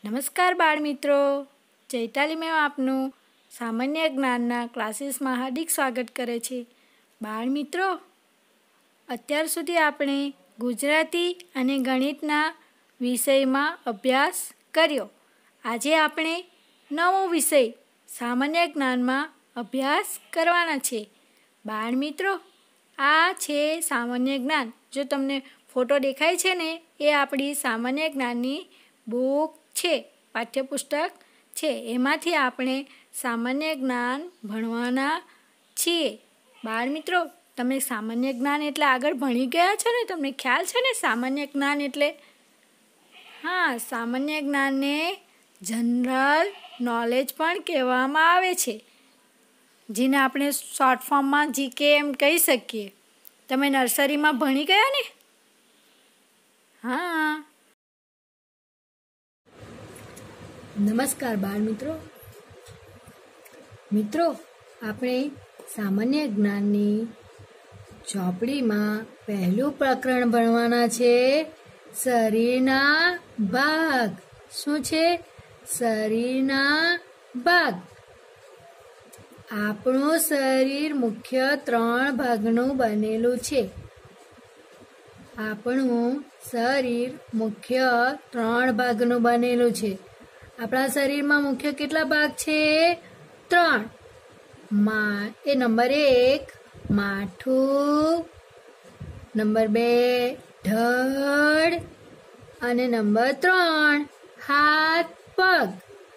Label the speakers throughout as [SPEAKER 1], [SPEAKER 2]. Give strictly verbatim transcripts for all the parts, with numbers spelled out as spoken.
[SPEAKER 1] નમસ્કાર બાળ મિત્રો, ચૈતાલી મેમ આપનું સામાન્ય જ્ઞાનના ક્લાસીસમાં હાર્દિક સ્વાગત કરે છે. બાળ મિત્રો, અત્યાર સુધી આપણે ગુજરાતી અને ગણિતના વિષયમાં અભ્યાસ કર્યો. આજે આપણે નવો વિષય સામાન્ય જ્ઞાનમાં અભ્યાસ કરવાના છે. બાળ મિત્રો, આ છે સામાન્ય જ્ઞાન. જો તમને ફોટો દેખાય છે ને, એ આપણી સામાન્ય જ્ઞાનની બુક છે, પાઠ્યપુસ્તક છે. એમાંથી આપણે સામાન્ય જ્ઞાન ભણવાના છીએ. બાળ મિત્રો, તમે સામાન્ય જ્ઞાન એટલે આગળ ભણી ગયા છો ને? તમને ખ્યાલ છે ને સામાન્ય જ્ઞાન એટલે? હા, સામાન્ય જ્ઞાનને જનરલ નોલેજ પણ કહેવામાં આવે છે, જેને આપણે શોર્ટ ફોર્મમાં જીકે એમ કહી શકીએ. તમે નર્સરીમાં ભણી ગયા ને? હા.
[SPEAKER 2] નમસ્કાર બાળ મિત્રો. મિત્રો, આપણે સામાન્ય જ્ઞાનની ચોપડીમાં પહેલું પ્રકરણ ભણવાના છે. શરીરના ભાગ. શું છે? શરીરના ભાગ. આપણું શરીર મુખ્ય ત્રણ ભાગનું બનેલું છે. આપણું શરીર મુખ્ય ત્રણ ભાગનું બનેલું છે. આપણા શરીરમાં મુખ્ય કેટલા ભાગ છે? ત્રણ. મા એ નંબર એક માથું, નંબર બે ધડ અને નંબર ત્રણ હાથ પગ.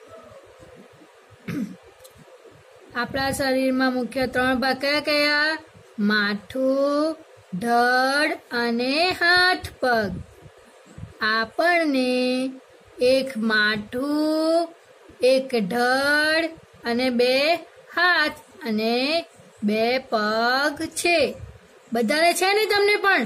[SPEAKER 2] આપણા શરીરમાં મુખ્ય ત્રણ ભાગ કયા કયા? માથું, ધડ અને હાથ પગ. આપણને એક માથું, એક ધડ અને બે હાથ અને બે પગ છે. બધાને છે ને તમને પણ?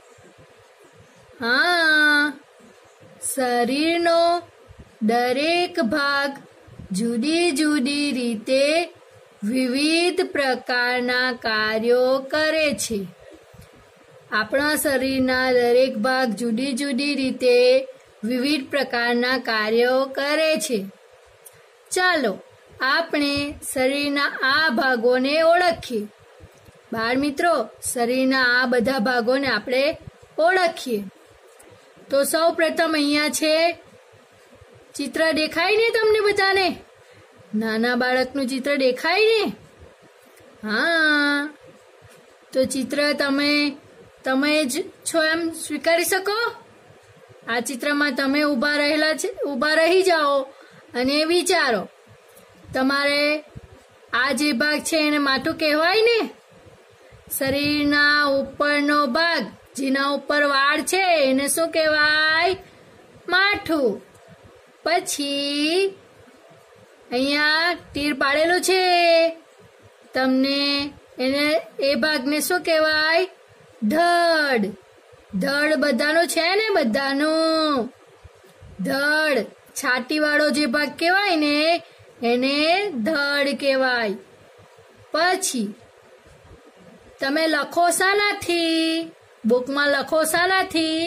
[SPEAKER 2] હા. શરીરનો દરેક ભાગ જુદી જુદી રીતે વિવિધ પ્રકારના કાર્યો કરે છે. આપણા શરીરના દરેક ભાગ જુદી જુદી રીતે વિવિધ પ્રકારના કાર્યો કરે છે. ચાલો આપણે શરીરના આ ભાગોને ઓળખીએ. બાળ મિત્રો, શરીરના આ બધા ભાગોને આપણે ઓળખીએ. તો સૌ પ્રથમ અહીંયા છે ચિત્ર. દેખાય ને તમને બધાને? નાના બાળકનું ચિત્ર દેખાય ને? હા. તો ચિત્ર તમે તમે જ છો એમ સ્વીકારી શકો? આ ચિત્રમાં તમે ઊભા રહેલા છે, ઊભા રહી જાઓ અને વિચારો. તમારે આ જે ભાગ છે એને માથું કહેવાય ને? શરીરના ઉપરનો ભાગ, જેના ઉપર વાળ છે, એને શું કહેવાય? માથું. પછી અહીંયા તીર પાડેલું છે, તમને એને એ ભાગને શું કહેવાય? ધડ. ધડ બધાનું છે ને? બધાનું. ધડ છાતી વાળો જે ભાગ કહેવાય ને, એને ધડ કહેવાય. પછી તમે લખો શાનાથી? બુકમાં લખો શાનાથી?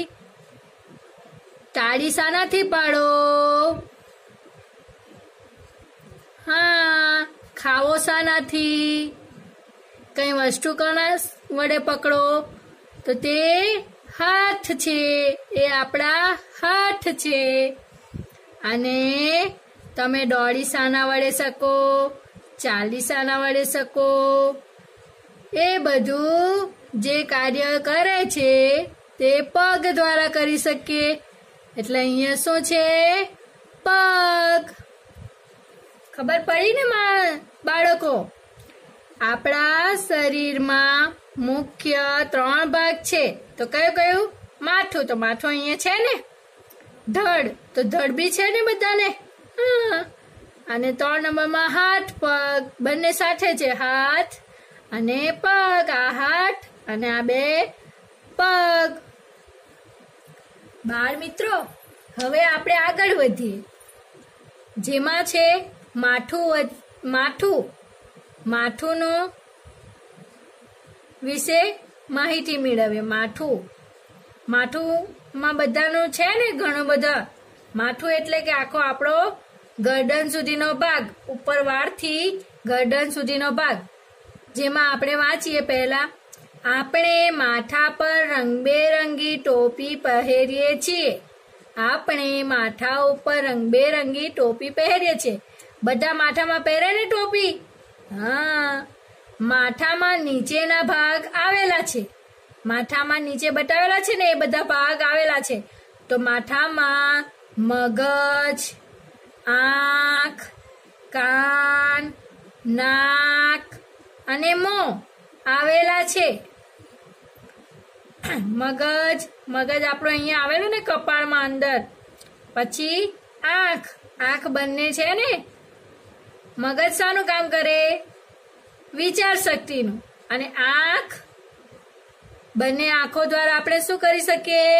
[SPEAKER 2] તાળી શાનાથી પાડો? હા. ખાવો શાનાથી? કઈ વસ્તુ કોના વડે પકડો? તો તે હાથ છે. એ આપણા હાથ છે. અને તમે દોડી શાના વડે શકો? ચાલી શાના વડે શકો? એ બધું જે કાર્ય કરે છે તે પગ દ્વારા કરી શકીએ. એટલે અહીંયા શું છે? પગ. ખબર પડી ને બાળકો? આપણા શરીરમાં મુખ્ય ત્રણ ભાગ છે. તો કયું કયું? માથું. તો માથું અહીંયા છે ને? ધડ. તો ધડ બી છે ને બધાને? હા. અને ત્રણ નંબરમાં હાથ પગ. બંને સાથે છે, હાથ અને પગ. આ હાથ અને આ બે પગ. બાળ મિત્રો, હવે આપણે આગળ વધીએ. જેમાં છે માથું. માથું માથુંનું વિશે માહિતી મેળવીએ. માથું માથુંમાં બધાનું છે ને ઘણું બધા. માથું એટલે કે આખો આપણો ગરદન સુધીનો ભાગ, ઉપર વાળથી ગરદન સુધીનો ભાગ, જેમાં આપણે વાંચીએ પહેલા, આપણે માથા પર રંગબેરંગી ટોપી પહેરીએ છીએ. આપણે માથા ઉપર રંગબેરંગી ટોપી પહેરીએ છીએ. બધા માથામાં પહેરે ને ટોપી? હા. માથામાં નીચેના ભાગ આવેલા છે. માથામાં નીચે બતાવેલા છે ને એ બધા ભાગ આવેલા છે. તો માથામાં મગજ, આંખ, કાન, નાક અને મોં આવેલા છે. મગજ મગજ આપણો અહીંયા આવેલું ને કપાળમાં અંદર. પછી આંખ, આંખ બંને છે ને. મગજ શાનું કામ કરે? વિચાર શક્તિનું. અને આંખ, બંને આંખો દ્વારા આપણે શું કરી શકીએ?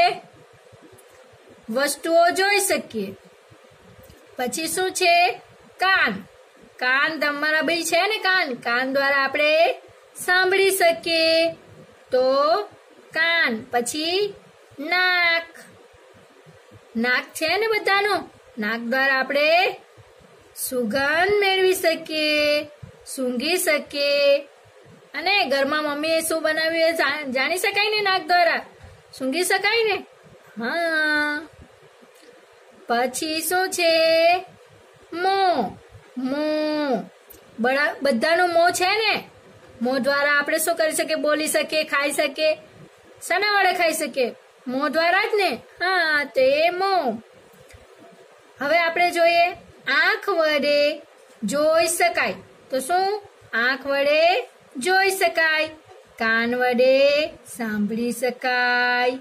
[SPEAKER 2] વસ્તુઓ જોઈ શકીએ. પછી શું છે? કાન. કાન તમારા બી છે ને કાન. કાન દ્વારા આપણે સાંભળી શકીએ. તો કાન. પછી નાક. નાક છે ને બધાનું. નાક દ્વારા આપણે સુગંધ મેળવી શકીએ, સૂંઘી શકીએ. અને ઘરમાં મમ્મીએ શું બનાવ્યું એ જાણી શકાય ને નાક દ્વારા? સૂંઘી શકાય ને? હા. પછી શું છે? મોં. મોં બધાનું મોં છે ને. મોં દ્વારા આપણે શું કરી શકીએ? બોલી શકીએ, ખાઈ શકીએ. શાના વડે ખાઈ શકીએ? મોં દ્વારા જ ને. હા, તે મોં. હવે આપણે જોઈએ આંખ વડે જોઈ શકાય. તો શું? આંખ વડે જોઈ શકાય. કાન વડે સાંભળી શકાય.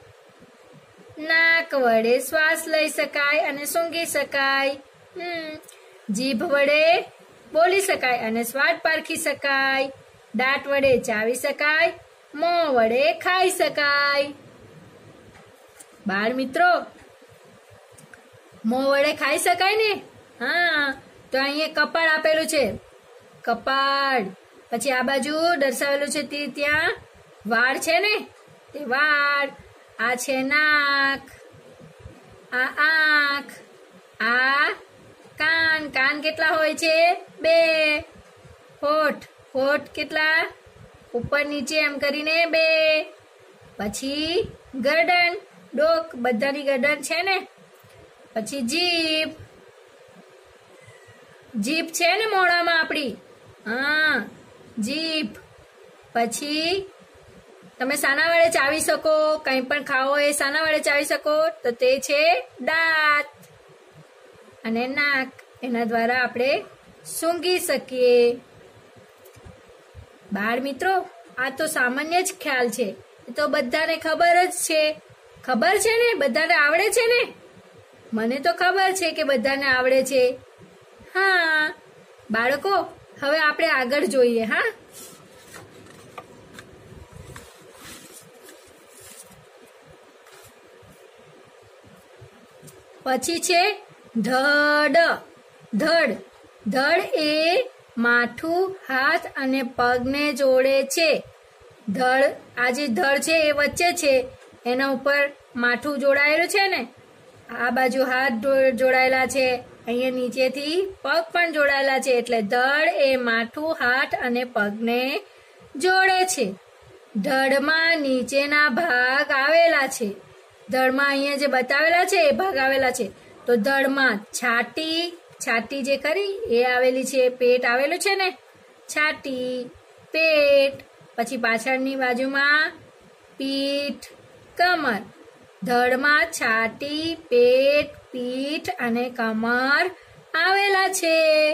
[SPEAKER 2] નાક વડે શ્વાસ લઈ શકાય અને સૂંઘી શકાય. હમ જીભ વડે બોલી શકાય અને સ્વાદ પારખી શકાય. દાંત વડે ચાવી શકાય. મોં વડે ખાઈ શકાય. બાળ મિત્રો, મોં વડે ખાઈ શકાય ને? હા. તો અહીંયા કપાળ આપેલું છે, કપાળ. પછી આ બાજુ દર્શાવેલું છે તે ત્યાં વાળ છે ને, તે વાળ. આ છે નાક, આ આંખ, આ કાન. કાન કેટલા હોય છે? બે. હોઠ. હોઠ કેટલા? ઉપર નીચે એમ કરીને બે. પછી ગરદન, ડોક. બધાની ગરદન છે ને. પછી જીભ. જીભ છે ને મોઢામાં આપણી. હા, જીભ. પછી તમે શાના વડે ચાવી શકો? કંઈ પણ ખાવો એ શાના વડે ચાવી શકો? તો તે છે દાંત. અને નાક. એના દ્વારા આપણે સૂંઘી શકીએ. બાળ મિત્રો, આ તો સામાન્ય જ ખ્યાલ છે. એ તો બધાને ખબર જ છે. ખબર છે ને? બધાને આવડે છે ને? મને તો ખબર છે કે બધાને આવડે છે. હા બાળકો, હવે આપણે આગળ જોઈએ. હા, પછી છે ધડ. ધડ. ધડ એ માથું, હાથ અને પગને જોડે છે. ધડ, આ જે ધડ છે એ વચ્ચે છે, એના ઉપર માથું જોડાયેલું છે ને. આ બાજુ હાથ જોડાયેલા છે, અહીંયા નીચેથી પગ પણ જોડાયેલા છે. એટલે ધડ એ માથું, હાથ અને પગને જોડે છે. ધડમાં નીચેના ભાગ આવેલા છે. ધડમાં અહીંયા જે બતાવેલા છે એ ભાગ આવેલા છે. તો ધડમાં છાતી, છાતી જે ખરી એ આવેલી છે. પેટ આવેલું છે ને, છાતી, પેટ. પછી પાછળની બાજુમાં પીઠ, કમર. ધડમાં છાતી, પેટ, પીઠ અને કમર આવેલા છે.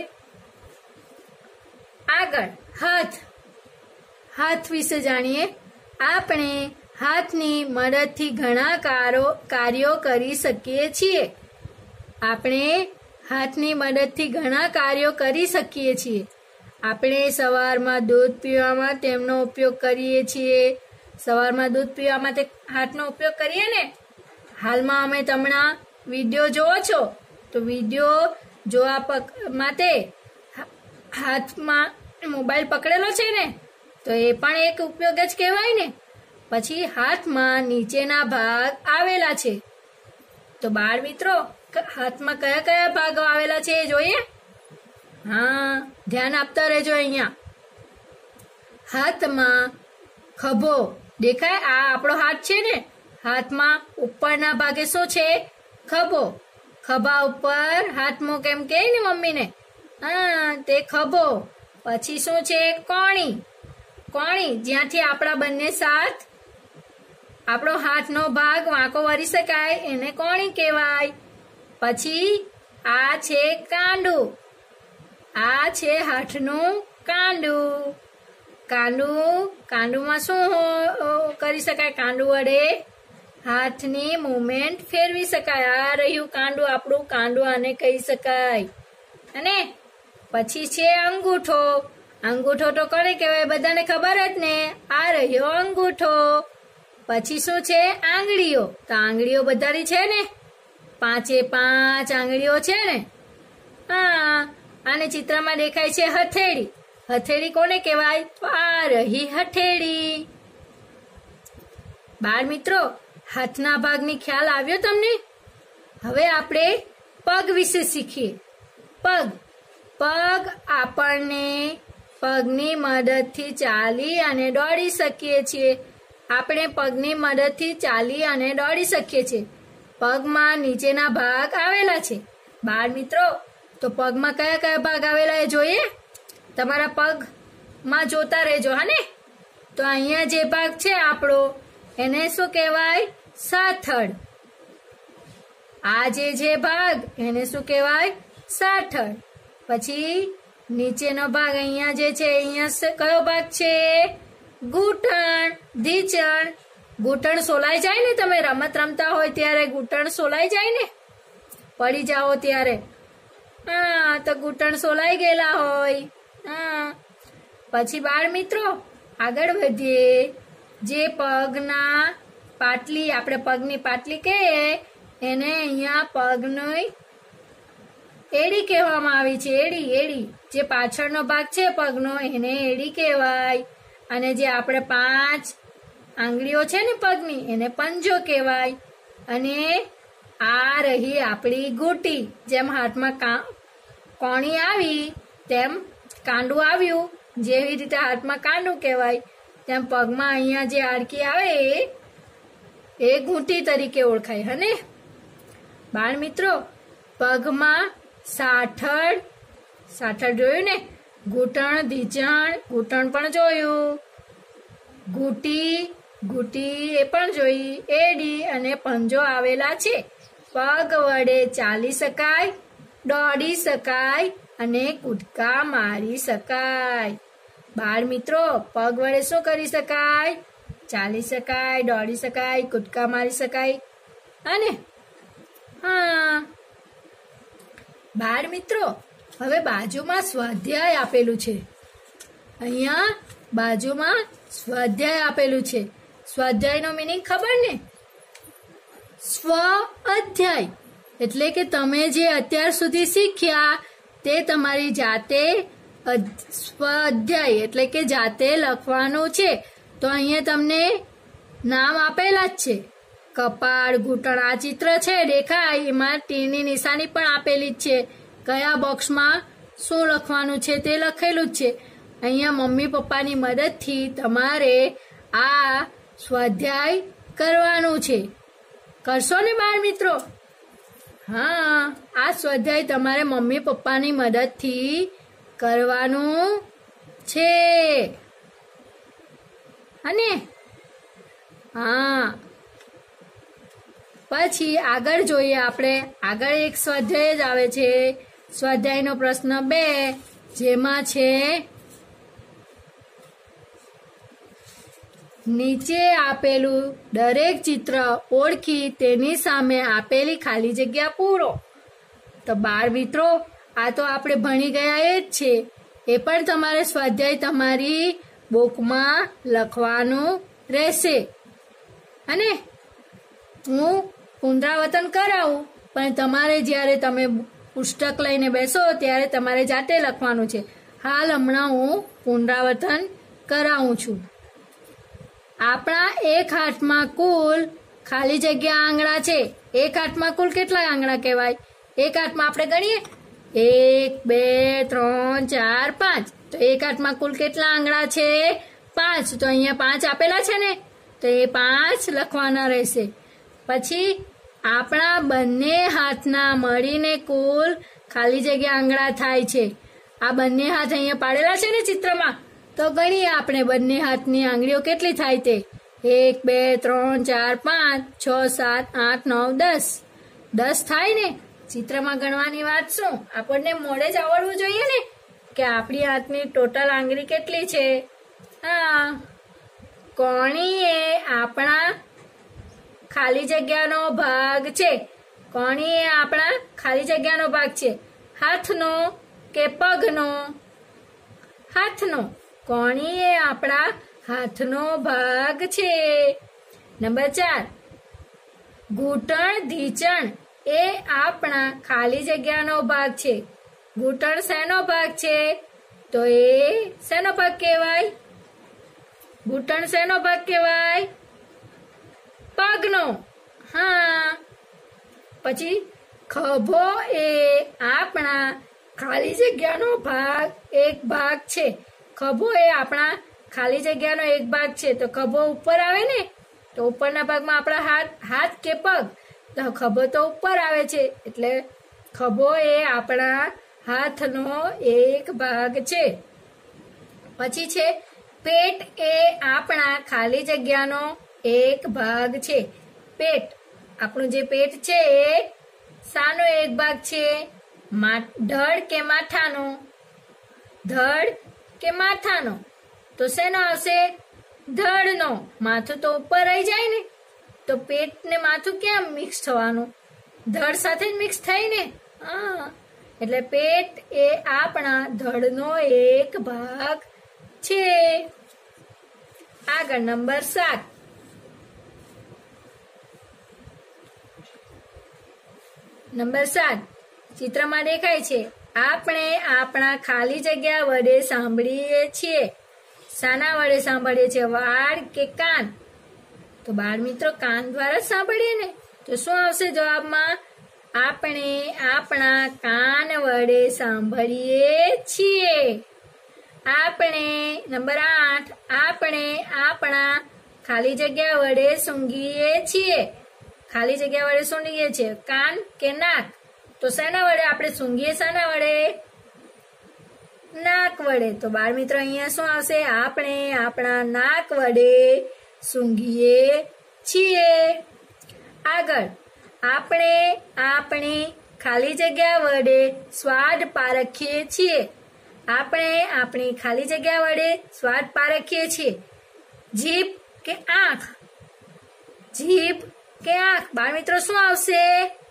[SPEAKER 2] આગળ હાથ. હાથ વિશે જાણીએ. આપણે હાથની મદદથી ઘણા કાર્યો કરી શકીએ છીએ. આપણે હાથની મદદથી ઘણા કાર્યો કરી શકીએ છીએ. આપણે સવારમાં દૂધ પીવામાં તેમનો ઉપયોગ કરીએ છીએ. સવારમાં દૂધ પીવા માટે હાથનો ઉપયોગ કરીએ ને. હાલમાં અમે તમને વિડીયો જોવો છો, તો વિડીયો જોવા માટે હાથમાં મોબાઈલ પકડેલો છે ને, તો એ પણ એક ઉપયોગ જ કહેવાય ને. પછી હાથમાં નીચેના ભાગ આવેલા છે. તો બાળ મિત્રો હાથમાં કયા કયા ભાગો આવેલા છે એ જોઈએ. હા, ધ્યાન આપતા રહેજો. અહીંયા હાથમાં ખભો દેખાય, આ આપણો હાથ છે ને. હાથમાં ઉપરના ભાગે શું છે? ખભો. ખભા ઉપર હાથ મૂક એમ કે ને મમ્મીને. હા, તે ખભો. પછી શું છે? કોણી. કોણી જ્યાંથી આપણા બંને સાથ આપણો હાથનો ભાગ વાંકો વળી શકાય એને કોણી કહેવાય. પછી આ છે કાંડું. આ છે હાથનું કાંડું. કાંડું કાંડુમાં શું કરી શકાય? કાંડું વડે હાથની મૂવમેન્ટ ફેરવી શકાય. આ રહ્યું કાંડું, આપણું કાંડું આને કહી શકાય. અને પછી છે અંગૂઠો. અંગૂઠો તો કોને કહેવાય? બધાને ખબર જ ને. આ રહ્યો અંગૂઠો. પછી શું છે? આંગળીઓ. તો આંગળીઓ બધાની છે ને, પાંચે પાંચ આંગળીઓ છે ને. હા, આને ચિત્રમાં દેખાય છે હથેળી. હથેળી કોને કહેવાય? તો આ રહી હથેળી. બાળ મિત્રો, હાથના ભાગની ખ્યાલ આવ્યો તમને? હવે આપણે પગ વિશે શીખીએ. પગ પગ આપણને પગની મદદથી ચાલી અને દોડી શકીએ છીએ. આપણે પગની મદદથી ચાલી અને દોડી શકીએ છીએ. પગમાં નીચેના ભાગ આવેલા છે. બાળ મિત્રો, તો પગમાં કયા કયા ભાગ આવેલા એ જોઈએ. તમારા પગમાં જોતા રહેજો. હા ને. તો અહીંયા જે ભાગ છે આપણો, એને શું કહેવાય? સાથળ. આ જે છે ભાગ, એને શું કહેવાય? સાથળ. પછી નીચેનો ભાગ અહીંયા જે છે, અહીંયા કયો ભાગ છે? ઘૂંટણ, ઢીંચણ. ઘૂંટણ સોલાઈ જાય ને, તમે રમત રમતા હોય ત્યારે ઘૂંટણ સોલાઈ જાય ને, પડી જાઓ ત્યારે. હા, તો ઘૂંટણ સોલાઈ ગયેલા હોય. હા, પછી બાળ મિત્રો આગળ વધીએ. જે પગના પાટલી, આપણે પગની પાટલી કહીએ એને અહીંયા પગની એડી કહેવામાં આવી છે. એડી એડી જે પાછળનો ભાગ છે પગનો, એને એડી કહેવાય. અને જે આપણે પાંચ આંગળીઓ છે ને પગની, એને પંજો કહેવાય. અને આ રહી આપણી ઘૂંટી. જેમ હાથમાં કોણી આવી તેમ કાંડું આવ્યું. જેવી રીતે હાથમાં કાંડું કહેવાય, તેમ પગમાં અહીંયા જે હાડકી આવે એ ઘૂંટી તરીકે ઓળખાય. હને બાળ મિત્રો, પગમાં સાથળ, સાથળ જોયું ને. ઘૂંટણ, ઢીંચણ, ઘૂંટણ પણ જોયું. ઘૂંટી, ઘૂંટી એ પણ જોઈ. એડી અને પંજો આવેલા છે. પગ વડે ચાલી શકાય, દોડી શકાય અને કૂદકા મારી શકાય. બાળ મિત્રો, પગ વડે શું કરી શકાય? ચાલી શકાય, દોડી શકાય, કૂદકા મારી શકાય. અને હા બાળ મિત્રો, હવે બાજુમાં સ્વાધ્યાય આપેલું છે. અહીંયા બાજુમાં સ્વાધ્યાય આપેલું છે. સ્વાધ્યાયનો મિનિંગ ખબર ને? સ્વ અધ્યાય એટલે કે તમે જે અત્યાર સુધી શીખ્યા તે તમારી જાતે સ્વાધ્યાય એટલે કે જાતે લખવાનું છે. તો અહીંયા તમને નામ આપેલા જ છે. કપાળ, ઘૂંટણ, આ ચિત્ર છે દેખાય, એમાં ટીની નિશાની પણ આપેલી જ છે. કયા બોક્સમાં શું લખવાનું છે તે લખેલું જ છે. અહીંયા મમ્મી પપ્પાની મદદથી તમારે આ સ્વાધ્યાય કરવાનું છે. કરશો ને બાળ મિત્રો? હા, આ સ્વાધ્યાય તમારે મમ્મી પપ્પાની મદદથી કરવાનું છે. અને હા, પછી આગળ જોઈએ આપણે. આગળ એક સ્વાધ્યાય જ આવે છે. સ્વાધ્યાયનો પ્રશ્ન બે, જેમાં છે નીચે આપેલું દરેક ચિત્ર ઓળખી તેની સામે આપેલી ખાલી જગ્યા પૂરો. તો બાળ મિત્રો, આ તો આપણે ભણી ગયા એ જ છે. એ પણ તમારે સ્વાધ્યાય તમારી બુકમાં લખવાનું રહેશે. અને હું પુનરાવર્તન કરાવું, પણ તમારે જ્યારે તમે પુસ્તક લઈને બેસો ત્યારે તમારે જાતે લખવાનું છે. હાલ હમણાં હું પુનરાવર્તન કરાવું છું. આપણા એક હાથમાં કુલ ખાલી જગ્યા આંગણા છે. એક હાથમાં કુલ કેટલા આંગણા કહેવાય? એક હાથમાં આપણે ગણીએ એક બે ત્રણ ચાર પાંચ. તો એક હાથમાં કુલ કેટલા આંગણા છે? પાંચ. તો અહીંયા પાંચ આપેલા છે ને, તો એ પાંચ લખવાના રહેશે. પછી આપણા બંને હાથના મળીને કુલ ખાલી જગ્યા આંગણા થાય છે. આ બંને હાથ અહીંયા પાડેલા છે ને ચિત્રમાં, તો ગણીએ આપણે બંને હાથની આંગળીઓ કેટલી થાય તે. એક બે ત્રણ ચાર પાંચ છ સાત આઠ નવ દસ. દસ થાય ને. ચિત્રમાં ગણવાની વાત શું, આપણને મોડે જ આવડવું જોઈએ ને કે આપણી હાથની ટોટલ આંગળી કેટલી છે. હા, કોણી એ આપણા ખાલી જગ્યાનો ભાગ છે. કોણી એ આપણા ખાલી જગ્યાનો ભાગ છે. હાથનો કે પગનો? હાથનો. કોણી એ આપણા હાથનો ભાગ છે. નંબર ચાર, ઘૂંટણ ધીચણ એ આપણા ખાલી જગ્યાનો ભાગ છે. ઘૂંટણ શેનો ભાગ છે? તો એ શેનો ભાગ કહેવાય? ઘૂંટણ શેનો ભાગ કહેવાય? પગનો. હા. પછી ખભો એ આપણા ખાલી જગ્યાનો ભાગ એક ભાગ છે. ખભો એ આપણા ખાલી જગ્યાનો એક ભાગ છે. તો ખભો ઉપર આવે ને, તો ઉપરના ભાગમાં આપણા હાથ હાથ કે પગ, તો ખભો તો ઉપર આવે છે, એટલે ખભો એ આપણા હાથનો એક ભાગ છે. પછી છે પેટ એ આપણા ખાલી જગ્યાનો એક ભાગ છે. પેટ, આપણું જે પેટ છે એ શાનો એક ભાગ છે? ધડ કે માથાનો? ધડ કે માથાનો? તો શેનો આવશે? ધડનો. માથું તો ઉપર રહી જાય ને, તો પેટ ને માથું ક્યાં મિક્સ થવાનું? ધડ સાથે જ મિક્સ થાય ને. હા, એટલે પેટ એ આપણા ધડનો એક ભાગ છે. આગળ નંબર સાત. નંબર સાત ચિત્રમાં દેખાય છે. આપણે આપણા ખાલી જગ્યા વડે સાંભળીએ છીએ. શાના વડે સાંભળીએ છીએ? વાળ કે કાન? તો બાળ મિત્રો કાન દ્વારા સાંભળીએ ને, તો શું આવશે જવાબમાં? આપણે આપણા કાન વડે સાંભળીએ છીએ. આપણે નંબર આઠ, આપણે આપણા ખાલી જગ્યા વડે સૂંઘીએ છીએ. ખાલી જગ્યા વડે સૂંઘીએ છીએ. કાન કે નાક? તો શેના વડે આપણે સૂંઘીએ? શાના વડે? નાક વડે. તો બાળ મિત્રો અહીંયા શું આવશે? આપણે આપણા નાક વડે સૂંઘીએ છીએ. આગળ, આપણે આપણી ખાલી જગ્યા વડે સ્વાદ પારખીએ છીએ. આપણે આપણી ખાલી જગ્યા વડે સ્વાદ પારખીએ છીએ. જીભ કે આંખ? જીભ કે આંખ? બાળ મિત્રો શું આવશે?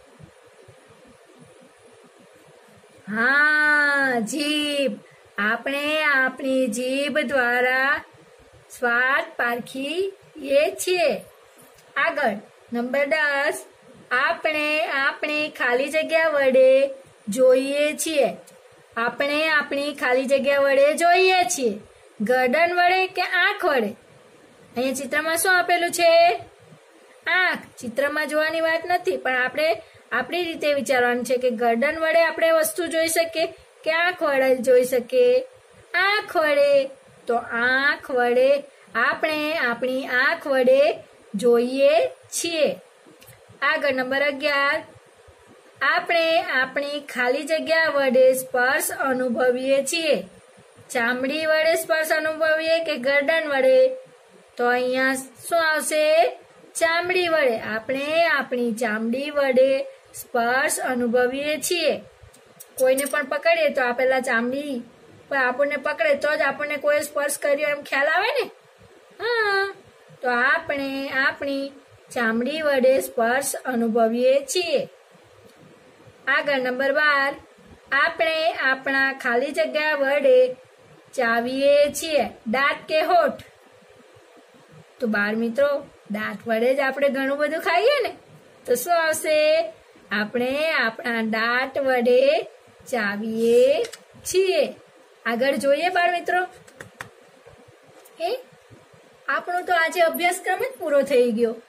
[SPEAKER 2] હા, જીભ. આપણે આપણી જીભ દ્વારા સ્વાદ પારખીએ છીએ. આગળ નંબર દસ, આપણે આપણી ખાલી જગ્યા વડે જોઈએ છીએ. આપણે આપણી ખાલી જગ્યા વડે જોઈએ છીએ. ગરદન વડે કે આંખ વડે? અહીંયા ચિત્રમાં શું આપેલું છે? આંખ. ચિત્રમાં જોવાની વાત નથી, પણ આપણે આપણી રીતે વિચારવાનું છે કે ગરદન વડે આપણે વસ્તુ જોઈ શકીએ કે આંખ વડે જોઈ શકીએ? આંખ વડે. તો આંખ વડે આપણે આપણી આંખ વડે જોઈએ છીએ. આગળ નંબર અગિયાર, આપણે આપણી ખાલી જગ્યા વડે સ્પર્શ અનુભવીએ છીએ. ચામડી વડે સ્પર્શ અનુભવીએ કે ગરદન વડે? તો અહીંયા શું આવશે? ચામડી વડે. આપણે આપણી ચામડી વડે સ્પર્શ અનુભવીએ છીએ. કોઈને પણ પકડીએ તો આ પેલા ચામડી પર આપણને પકડે તો જ આપણને કોઈ સ્પર્શ કર્યો એમ ખ્યાલ આવે ને. હા, તો આપણે આપણી ચામડી વડે સ્પર્શ અનુભવીએ છીએ. આગળ નંબર બાર, આપણે આપણા ખાલી જગ્યા વડે ચાવીએ છીએ. દાંત કે હોઠ? તો બાળ મિત્રો દાંત વડે જ આપણે ઘણું બધું ખાઈએ ને, તો શું આવશે? આપણે આપણા દાંત વડે ચાવીએ છીએ. આગળ જોઈએ બાળ મિત્રો. એ આપણો તો આજે અભ્યાસક્રમ જ પૂરો થઈ ગયો.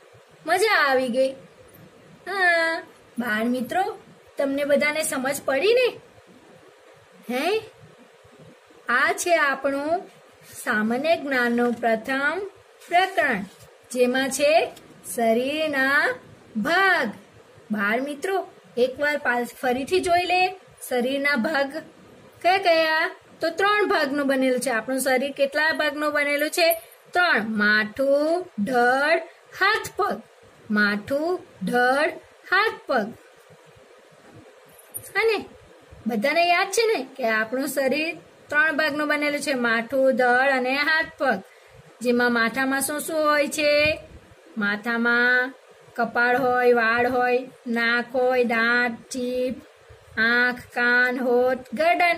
[SPEAKER 2] મજા આવી ગઈ. હા બાળ મિત્રો, તમને બધાને સમજ પડી ને? હે, આ છે આપણું સામાન્ય જ્ઞાનનું પ્રથમ પ્રકરણ, જેમાં છે શરીરના ભાગ. બાળ મિત્રો, એકવાર ફરીથી જોઈ લે. શરીરના ભાગ કયા કયા? તો ત્રણ ભાગનું બનેલું છે. આપણું શરીર કેટલા ભાગનું બનેલું છે? ત્રણ. માથું, ધડ, હાથ, પગ. માથું, ધડ, હાથ, પગ. અને બધાને યાદ છે ને કે આપણું શરીર ત્રણ ભાગનું બનેલું છે, માથું, ધડ અને હાથ, પગ. જેમાં માથામાં શું શું હોય છે? માથામાં કપાળ હોય, વાળ હોય, નાક હોય, દાંત, જીભ, આંખ, કાન, હોઠ, ગરદન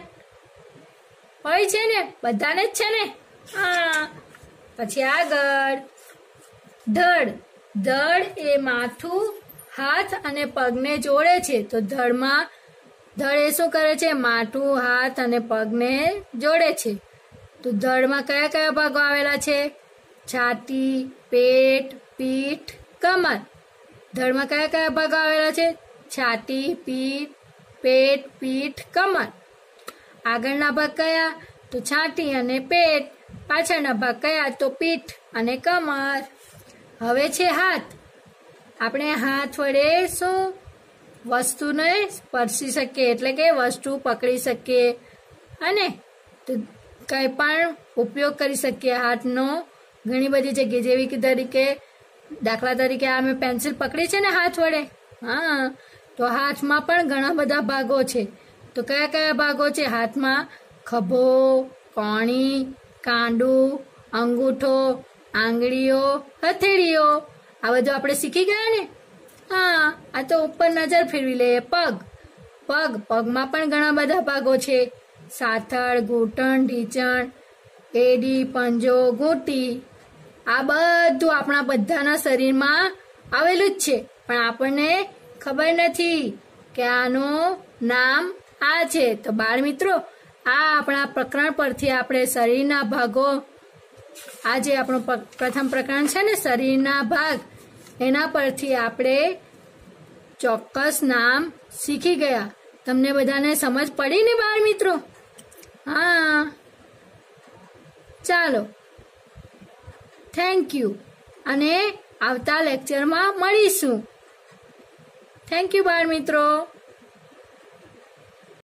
[SPEAKER 2] હોય છે ને? બધાને જ છે ને? હા. પછી આગળ ધડ. ધડ એ માથું, હાથ અને પગને જોડે છે. તો ધડમાં ધડ એ શું કરે છે? માથું, હાથ અને પગને જોડે છે. તો ધડમાં કયા કયા ભાગો આવેલા છે? છાતી, પેટ, પીઠ, કમર. ધડમાં કયા કયા ભાગો આવેલા છે? છાતી, પીઠ, પેટ, પીઠ, કમર. આગળના ભાગ કયા? તો છાતી અને પેટ. પાછળના ભાગ કયા? તો પીઠ અને કમર. હવે છે હાથ. આપણે હાથ વડે શું વસ્તુને સ્પર્શી શકીએ, એટલે કે વસ્તુ પકડી શકીએ અને કંઈ પણ ઉપયોગ કરી શકીએ હાથનો ઘણી બધી જગ્યાએ. જેવી કે તરીકે દાખલા તરીકે આ મેં પેન્સિલ પકડી છે ને હાથ વડે. હા, તો હાથમાં પણ ઘણા બધા ભાગો છે. તો કયા કયા ભાગો છે હાથમાં? ખભો, કોણી, કાંડું, અંગૂઠો, આંગળીઓ, હથેળીઓ. આ બધું આપણે શીખી ગયા ને? હા. આ તો ઉપર નજર ફેરવી લઈએ. પગ. પગ પગમાં પણ ઘણા બધા ભાગો છે. સાથળ, ઘૂંટણ, ઢીંચણ, એડી, પંજો, ઘૂંટી. આ બધું આપણા બધાના શરીરમાં આવેલું જ છે, પણ આપણને ખબર નથી કે આનું નામ આ છે. તો બાળ મિત્રો, આ આપણા પ્રકરણ પરથી આપણે શરીરના ભાગો, આ જે આપણું પ્રથમ પ્રકરણ છે ને શરીરના ભાગ, એના પરથી આપણે ચોક્કસ નામ શીખી ગયા. તમને બધાને સમજ પડી ને બાળ મિત્રો? હા, ચાલો, થેન્ક યુ. અને આવતા લેક્ચરમાં મળીશું. થેન્ક યુ બાળ મિત્રો.